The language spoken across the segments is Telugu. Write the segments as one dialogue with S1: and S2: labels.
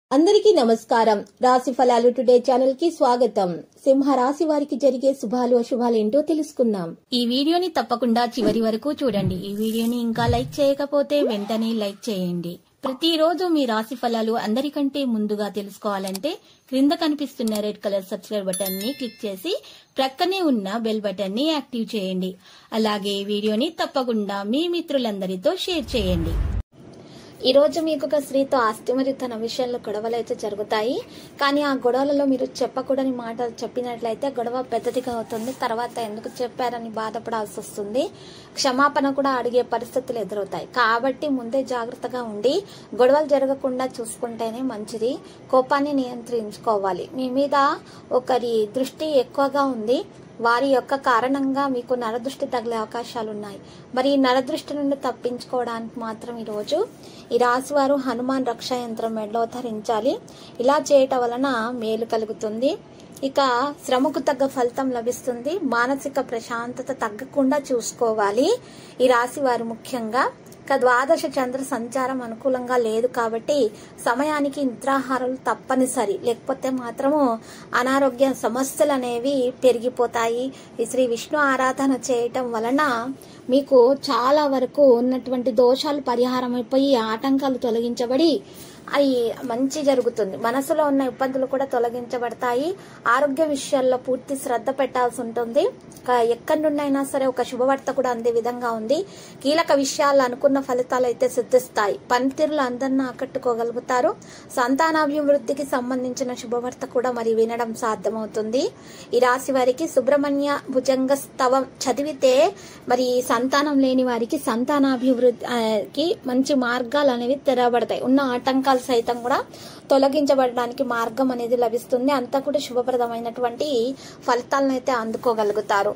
S1: అందరికీ నమస్కారం. రాశి ఫలాలు టుడే ఛానల్ కి స్వాగతం. సింహ రాశి వారికి జరిగే శుభాలు అశుభాలు ఏంటో తెలుసుకుందాం. ఈ వీడియోని తప్పకుండా చివరి వరకు చూడండి. ఈ వీడియోని ఇంకా లైక్ చేయకపోతే వెంటనే లైక్ చేయండి. ప్రతిరోజు మీ రాశి ఫలాలు అందరికంటే ముందుగా తెలుసుకోవాలంటే క్రింద కనిపిస్తున్న రెడ్ కలర్ సబ్స్క్రైబ్ బటన్ ని క్లిక్ చేసి ప్రక్కనే ఉన్న బెల్ బటన్ ని యాక్టివ్ చేయండి. అలాగే ఈ వీడియోని తప్పకుండా మీ మిత్రులందరితో షేర్ చేయండి. ఈ రోజు మీకు ఒక స్త్రీతో ఆస్తి మరియు తన విషయంలో గొడవలు అయితే జరుగుతాయి. కానీ ఆ గొడవలలో మీరు చెప్పకూడని మాటలు చెప్పినట్లయితే గొడవ పెద్దదిగా అవుతుంది. తర్వాత ఎందుకు చెప్పారని బాధపడాల్సి వస్తుంది. క్షమాపణ కూడా అడిగే పరిస్థితులు ఎదురవుతాయి. కాబట్టి ముందే జాగ్రత్తగా ఉండి గొడవలు జరగకుండా చూసుకుంటేనే మంచిది. కోపాన్ని నియంత్రించుకోవాలి. మీ మీద ఒకరి దృష్టి ఎక్కువగా ఉంది. వారి యొక్క కారణంగా మీకు నరదృష్టి తగిలే అవకాశాలు ఉన్నాయి. మరి ఈ నరదృష్టి నుండి తప్పించుకోవడానికి మాత్రం ఈరోజు ఈ రాశి వారు హనుమాన్ రక్షా యంత్రం మెడలో ధరించాలి. ఇలా చేయటం వలన మేలు కలుగుతుంది. ఇక శ్రమకు తగ్గ ఫలితం లభిస్తుంది. మానసిక ప్రశాంతత తగ్గకుండా చూసుకోవాలి. ఈ రాశి వారు ముఖ్యంగా ద్వాదశ చంద్ర సంచారం అనుకూలంగా లేదు కాబట్టి సమయానికి నిద్రాహారాలు తప్పనిసరి. లేకపోతే మాత్రము అనారోగ్య సమస్యలు అనేవి పెరిగిపోతాయి. ఈ శ్రీ విష్ణు ఆరాధన చేయటం వలన మీకు చాలా వరకు ఉన్నటువంటి దోషాలు పరిహారం అయిపోయి ఆటంకాలు తొలగించబడి అది మంచి జరుగుతుంది. మనసులో ఉన్న ఇబ్బందులు కూడా తొలగించబడతాయి. ఆరోగ్య విషయాల్లో పూర్తి శ్రద్ధ పెట్టాల్సి ఉంటుంది. ఎక్కడి నుండైనా సరే ఒక శుభవార్త కూడా అందే విధంగా ఉంది. కీలక విషయాలు అనుకున్న ఫలితాలు అయితే సిద్ధిస్తాయి. పనితీరులు అందరిని ఆకట్టుకోగలుగుతారు. సంతానాభివృద్ధికి సంబంధించిన శుభవార్త కూడా మరి వినడం సాధ్యమవుతుంది. ఈ రాశి వారికి సుబ్రహ్మణ్య భుజంగ స్తవం చదివితే మరి సంతానం లేని వారికి సంతానాభివృద్ధికి మంచి మార్గాలు అనేవి తెరవబడతాయి. ఉన్న ఆటంకాలు సైతం కూడా తొలగించబడడానికి మార్గం అనేది లభిస్తుంది. అంతా కూడా శుభప్రదమైనటువంటి ఫలితాలను అయితే అందుకోగలుగుతారు.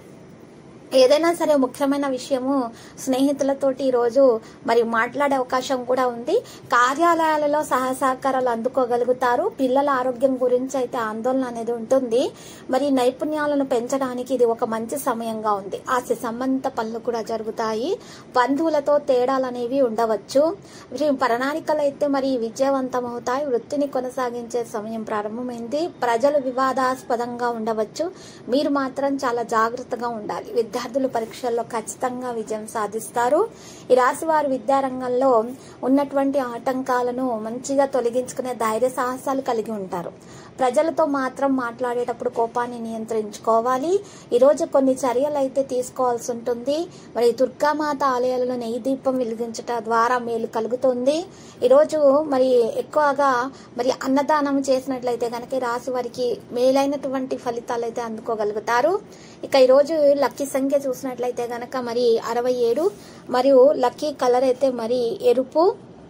S1: ఏదైనా సరే ముఖ్యమైన విషయము స్నేహితులతోటి ఈరోజు మరి మాట్లాడే అవకాశం కూడా ఉంది. కార్యాలయాలలో సహకారాలు అందుకోగలుగుతారు. పిల్లల ఆరోగ్యం గురించి అయితే ఆందోళన అనేది ఉంటుంది. మరి నైపుణ్యాలను పెంచడానికి ఇది ఒక మంచి సమయంగా ఉంది. ఆస్తి సంబంధిత పనులు కూడా జరుగుతాయి. బంధువులతో తేడాలు అనేవి ఉండవచ్చు. ప్రణాళికలు అయితే మరి విజయవంతం అవుతాయి. వృత్తిని కొనసాగించే సమయం ప్రారంభమైంది. ప్రజలు వివాదాస్పదంగా ఉండవచ్చు. మీరు మాత్రం చాలా జాగ్రత్తగా ఉండాలి. విద్యార్థులు పరీక్షల్లో ఖచ్చితంగా విజయం సాధిస్తారు. ఈ రాశి వారు విద్యారంగంలో ఉన్నటువంటి ఆటంకాలను మంచిగా తొలగించుకునే ధైర్య సాహసాలు కలిగి ఉంటారు. ప్రజలతో మాత్రం మాట్లాడేటప్పుడు కోపాన్ని నియంత్రించుకోవాలి. ఈరోజు కొన్ని చర్యలు అయితే తీసుకోవాల్సి ఉంటుంది. మరి దుర్గామాత ఆలయాలలో నెయ్యి దీపం వెలిగించడం ద్వారా మేలు కలుగుతుంది. ఈరోజు మరి ఎక్కువగా మరి అన్నదానం చేసినట్లయితే కనుక రాశి వారికి మేలైనటువంటి ఫలితాలు అయితే అందుకోగలుగుతారు. ఇక ఈరోజు లక్కీ సంఖ్య చూసినట్లయితే గనక మరి 67 మరియు లక్కీ కలర్ అయితే మరి ఎరుపు.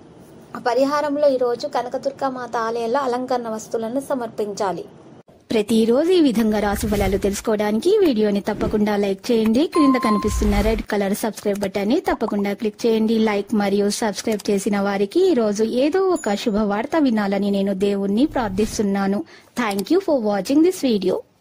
S1: పరిహారంలో ఈరోజు కనకదుర్గామాత ఆలయంలో అలంకరణ వస్తువులను సమర్పించాలి. ప్రతిరోజు ఈ విధంగా రాశి ఫలాలు తెలుసుకోవడానికి వీడియోని తప్పకుండా లైక్ చేయండి. క్రింద కనిపిస్తున్న రెడ్ కలర్ సబ్స్క్రైబ్ బటన్ ని తప్పకుండా క్లిక్ చేయండి. లైక్ మరియు సబ్స్క్రైబ్ చేసిన వారికి ఈ రోజు ఏదో ఒక శుభవార్త వినాలని నేను దేవుణ్ణి ప్రార్థిస్తున్నాను. Thank you for watching this video.